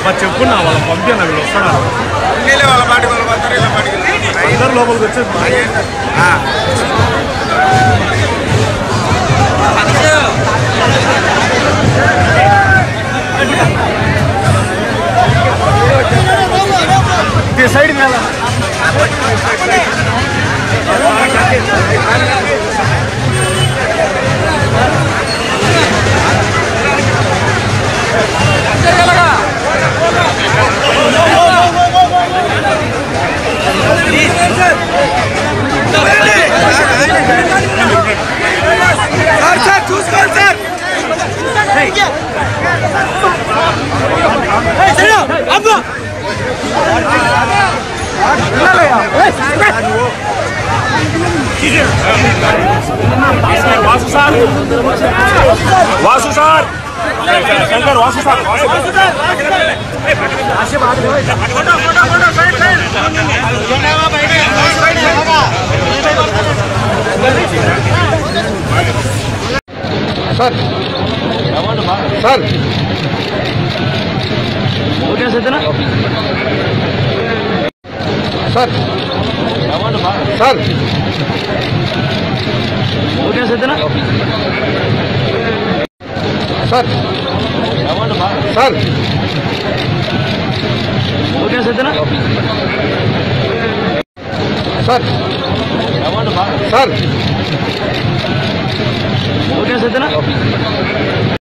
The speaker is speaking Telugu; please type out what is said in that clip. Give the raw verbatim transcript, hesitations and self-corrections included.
మరి చెప్పుకున్నా వాళ్ళ పంపిన వీళ్ళు వస్తున్నారు వాళ్ళ పాటికి వాళ్ళు పోతారు ఇలా పాటికి అందరు లోపలికి వచ్చేది సైడ్ మీద సార్ చూసుకోండి sir Vasu sir Vasu sir Shankar Vasu sir sir sir okay సత్యనా సార్ సార్ ఓకే సత్యనా సార్ సార్ ఓకే సత్యనా సార్ సార్ ఓకే సత్యనా